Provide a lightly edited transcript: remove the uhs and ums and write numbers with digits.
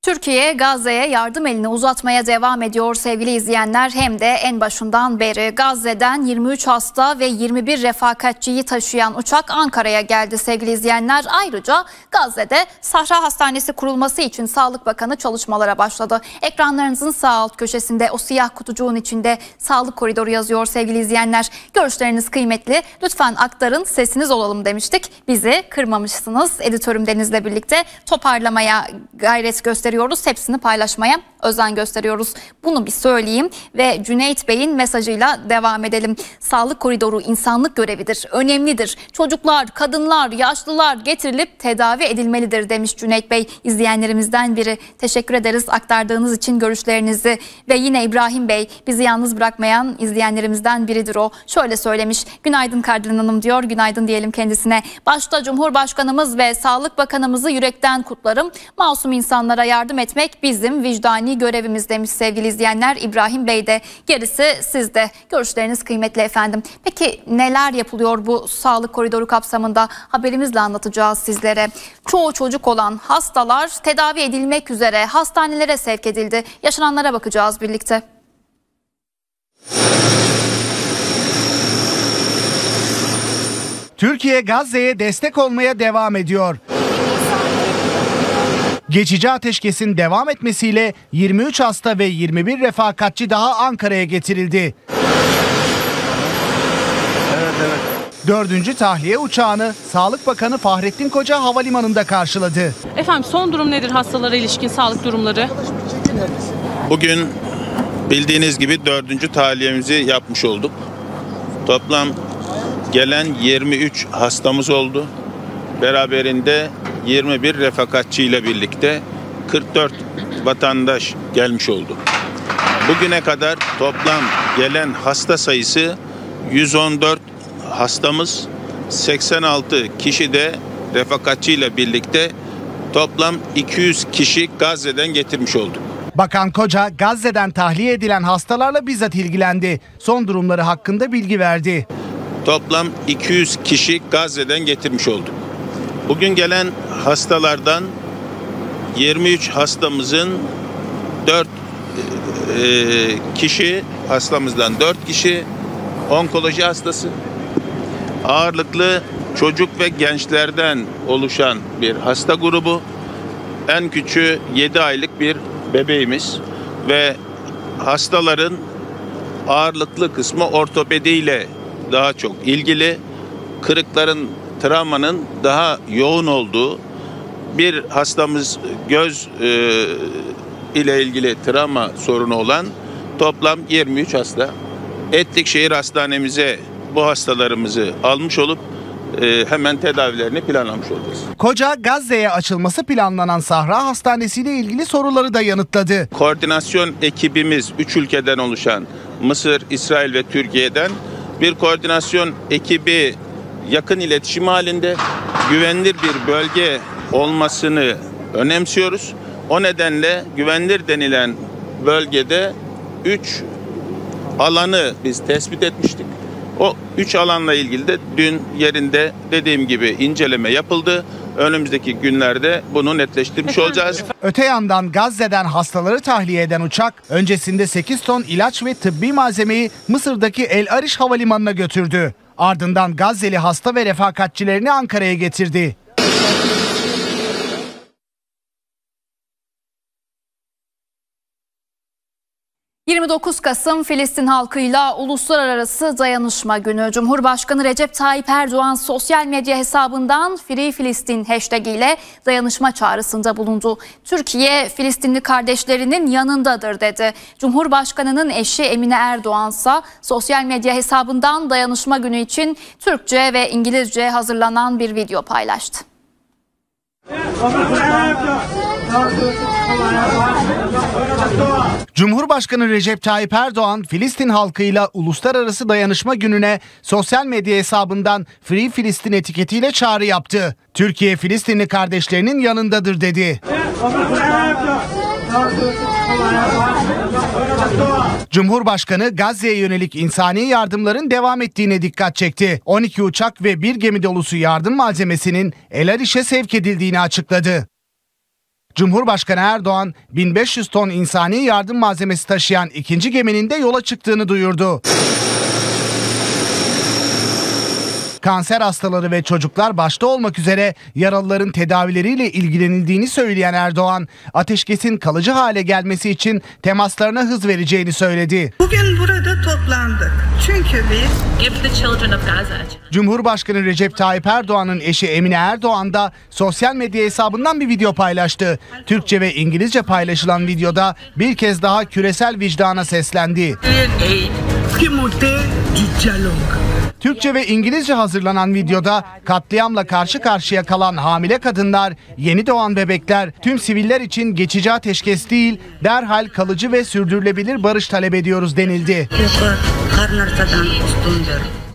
Türkiye Gazze'ye yardım elini uzatmaya devam ediyor sevgili izleyenler. Hem de en başından beri Gazze'den 23 hasta ve 21 refakatçiyi taşıyan uçak Ankara'ya geldi sevgili izleyenler. Ayrıca Gazze'de Sahra Hastanesi kurulması için Sağlık Bakanı çalışmalara başladı. Ekranlarınızın sağ alt köşesinde o siyah kutucuğun içinde sağlık koridoru yazıyor sevgili izleyenler. Görüşleriniz kıymetli. Lütfen aktarın, sesiniz olalım demiştik. Bizi kırmamışsınız. Editörüm Deniz'le birlikte toparlamaya gayret gösteriyoruz. Hepsini paylaşmaya özen gösteriyoruz. Bunu bir söyleyeyim ve Cüneyt Bey'in mesajıyla devam edelim. Sağlık koridoru insanlık görevidir, önemlidir. Çocuklar, kadınlar, yaşlılar getirilip tedavi edilmelidir demiş Cüneyt Bey. İzleyenlerimizden biri. Teşekkür ederiz aktardığınız için görüşlerinizi. Ve yine İbrahim Bey, bizi yalnız bırakmayan izleyenlerimizden biridir o. Şöyle söylemiş. Günaydın Kardelen Hanım diyor. Günaydın diyelim kendisine. Başta Cumhurbaşkanımız ve Sağlık Bakanımızı yürekten kutlarım. Masum insanlara yardım etmek bizim vicdani görevimiz demiş sevgili izleyenler. İbrahim Bey de, gerisi sizde. Görüşleriniz kıymetli efendim. Peki neler yapılıyor bu sağlık koridoru kapsamında? Haberimizle anlatacağız sizlere. Çoğu çocuk olan hastalar tedavi edilmek üzere hastanelere sevk edildi. Yaşananlara bakacağız birlikte. Türkiye Gazze'ye destek olmaya devam ediyor. Geçici ateşkesin devam etmesiyle 23 hasta ve 21 refakatçi daha Ankara'ya getirildi. Evet. 4. tahliye uçağını Sağlık Bakanı Fahrettin Koca havalimanında karşıladı. Efendim son durum nedir, hastalara ilişkin sağlık durumları? Bugün bildiğiniz gibi 4. tahliyemizi yapmış olduk. Toplam gelen 23 hastamız oldu. Beraberinde 21 refakatçi ile birlikte 44 vatandaş gelmiş oldu. Bugüne kadar toplam gelen hasta sayısı 114 hastamız, 86 kişi de refakatçi ile birlikte toplam 200 kişi Gazze'den getirmiş olduk. Bakan Koca Gazze'den tahliye edilen hastalarla bizzat ilgilendi. Son durumları hakkında bilgi verdi. Toplam 200 kişi Gazze'den getirmiş olduk. Bugün gelen hastalardan 23 hastamızın 4 kişi, hastamızdan 4 kişi onkoloji hastası. Ağırlıklı çocuk ve gençlerden oluşan bir hasta grubu. En küçüğü 7 aylık bir bebeğimiz ve hastaların ağırlıklı kısmı ortopediyle daha çok ilgili, kırıkların, travmanın daha yoğun olduğu, bir hastamız göz ile ilgili travma sorunu olan toplam 23 hasta. Etlikşehir Hastanemize bu hastalarımızı almış olup hemen tedavilerini planlamış olacağız. Koca Gazze'ye açılması planlanan Sahra Hastanesi ile ilgili soruları da yanıtladı. Koordinasyon ekibimiz 3 ülkeden oluşan Mısır, İsrail ve Türkiye'den bir koordinasyon ekibi yakın iletişim halinde, güvenilir bir bölge olmasını önemsiyoruz. O nedenle güvenilir denilen bölgede 3 alanı biz tespit etmiştik. O 3 alanla ilgili de dün yerinde dediğim gibi inceleme yapıldı. Önümüzdeki günlerde bunu netleştirmiş olacağız. Öte yandan Gazze'den hastaları tahliye eden uçak öncesinde 8 ton ilaç ve tıbbi malzemeyi Mısır'daki El Arish Havalimanı'na götürdü. Ardından Gazze'li hasta ve refakatçilerini Ankara'ya getirdi. ...29 Kasım Filistin halkıyla Uluslararası Dayanışma Günü. Cumhurbaşkanı Recep Tayyip Erdoğan sosyal medya hesabından Free Filistin hashtag ile dayanışma çağrısında bulundu. Türkiye Filistinli kardeşlerinin yanındadır dedi. Cumhurbaşkanının eşi Emine Erdoğan ise sosyal medya hesabından dayanışma günü için Türkçe ve İngilizce hazırlanan bir video paylaştı. Cumhurbaşkanı Recep Tayyip Erdoğan, Filistin halkıyla Uluslararası Dayanışma Günü'ne sosyal medya hesabından Free Filistin etiketiyle çağrı yaptı. Türkiye Filistinli kardeşlerinin yanındadır dedi. Cumhurbaşkanı Gazze'ye yönelik insani yardımların devam ettiğine dikkat çekti. 12 uçak ve bir gemi dolusu yardım malzemesinin El Arish'e sevk edildiğini açıkladı. Cumhurbaşkanı Erdoğan 1500 ton insani yardım malzemesi taşıyan ikinci geminin de yola çıktığını duyurdu. Kanser hastaları ve çocuklar başta olmak üzere yaralıların tedavileriyle ilgilenildiğini söyleyen Erdoğan, ateşkesin kalıcı hale gelmesi için temaslarına hız vereceğini söyledi. Bugün burada toplandık. Çünkü biz Give the children of Gaza. Cumhurbaşkanı Recep Tayyip Erdoğan'ın eşi Emine Erdoğan da sosyal medya hesabından bir video paylaştı. Türkçe ve İngilizce paylaşılan videoda bir kez daha küresel vicdana seslendi. Türkçe ve İngilizce hazırlanan videoda katliamla karşı karşıya kalan hamile kadınlar, yeni doğan bebekler, tüm siviller için geçici ateşkes değil, derhal kalıcı ve sürdürülebilir barış talep ediyoruz denildi. karnarsadan üstündür.